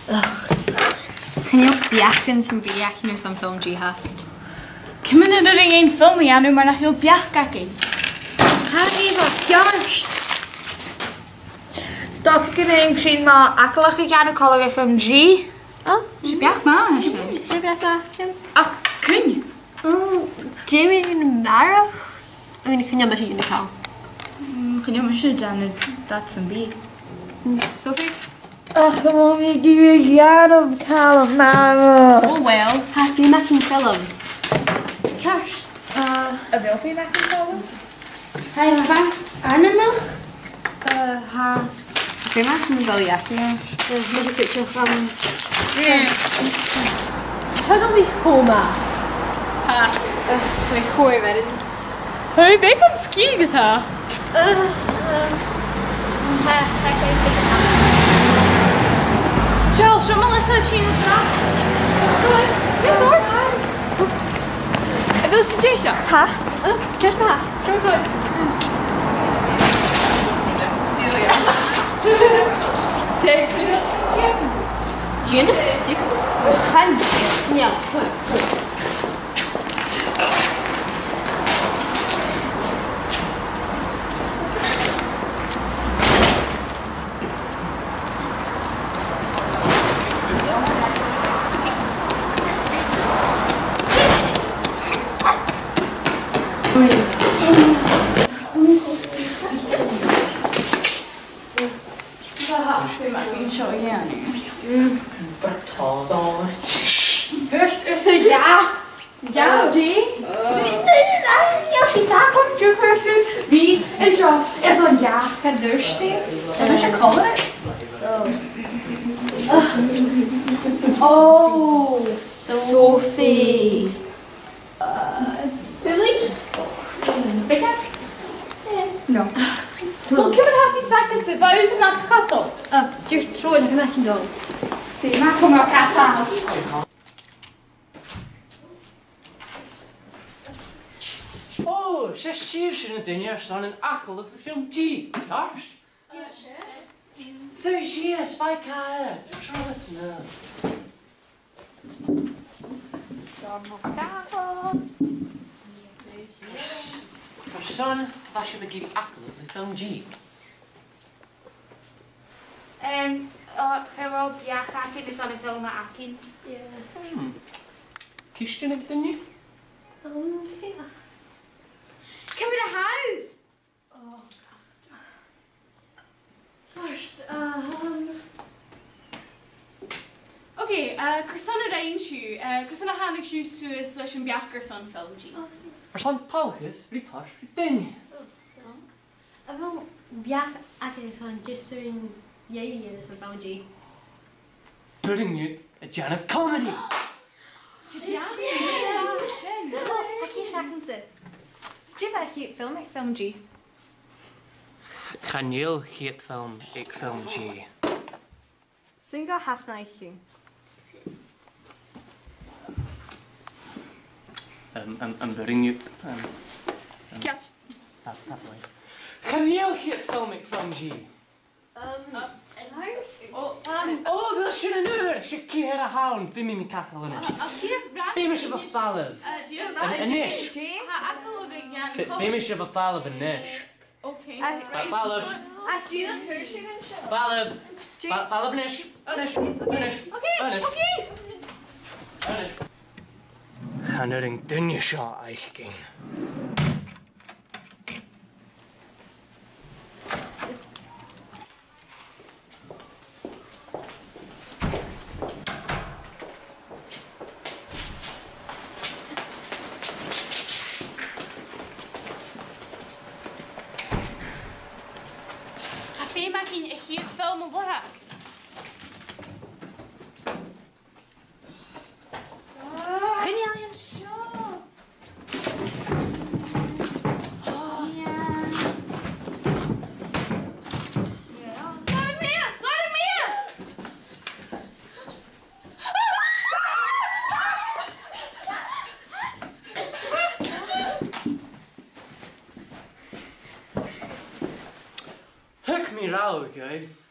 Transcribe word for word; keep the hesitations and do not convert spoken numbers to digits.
Can you biachyn sy'n biach nhw sy'n ffilm G hast? Cymryd yn yr un ffilm i anw mae'n achil biach gagi. Harry fa piarst. Stoc gyda ein trin ma aclach i gan y coleg F M G. Oh, sy'n biach ma. Sy'n biach ma. Ach, cyn? Jamie yn marw? I mean, cyn yma sy'n yn cael. Cyn yma sy'n dan y dat yn bi. Sophie? Ach, mam i diwygiad of cael y marw. Oh, well. Ha, fi mac yn ffilm. Cars. Y fel fi mac yn ffilm? Hai, fas, animach? Ha. Fi mac yn fel iach, ie. There's a picture from... Rhaid o'n fi coma. Ha. Mae'n chwyr wedyn. Hei, beth yn sgi gyda? Ha, ha, ha, Jill, siw Melissa ti'n yna? Good. Beth o'r? Y fel sy'n deisio? ha? Just ma. Siw siw. Gin? Chan. Ja. Fi mac yn sio i anw. Ys y ja. Ja, G. Ja, fi da komt je versus. Wie is zo? Is dat ja? Gaat durstig? En is je color? Oh, Sophie. Tilly? Becca? No. Wel, cymryd happy seconds if I was yn adchadol. Dwi'n troed ac yn mac yn dod. Fi mac yn gael catal. Oh, ze stuur ze het in eerst aan een akkel of de film G, Karst? Ja, sure. Zo zie je, spijk haar. Trouw het nou. Voor son was je de akkel of de film G. En gewoon ja, ga ik dit aan de film maken? Hmm. Kies je het dan niet? Kunnen we de huis? Oh, gast. First, um... Oké, Cyrson yr ein siw. Cyrson a hannig siw sŵs leis yn biach Cyrson ffilm G. Voor son palgus, riet hars, riet ding. A fel biach ac yn son just yn ieiri yn ysgrifennu fel G. Pudding you a Jan of comedy. Siw biach? Ie. Sien. Ac i siach amser. Dwi'n fel chi ffilm eich ffilm G? Chaneel heet film, ik film G. Swn gael hasna i chi. Um, I'm, I'm burying you. Um, um, Catch. that, that way. Chaneel heet film, ik film G. Um, yn hwrs? O, Um, Oh, dat is een uur. Je keer een hound. Ddim i mi cael yn ys. a siw brad... Ddim eisiau fo falaf. Dwi'n Yn brad... yn ish. Ha, acol o fi gan... Ddim eisiau fo falaf yn ish. Oce. Falaf. A dwi'n cwrsig yn siw. Falaf. Falaf yn ish. Yn ish. Yn ish. Oce, Yn ish. oce. Yn ish. Gaan er een dunje sio eich gyn. A fi mac yn eich i'r ffilm o bwrag. Geniaal yn siw. Laat hem meer! Laat hem meer! Huk me rauw, oké?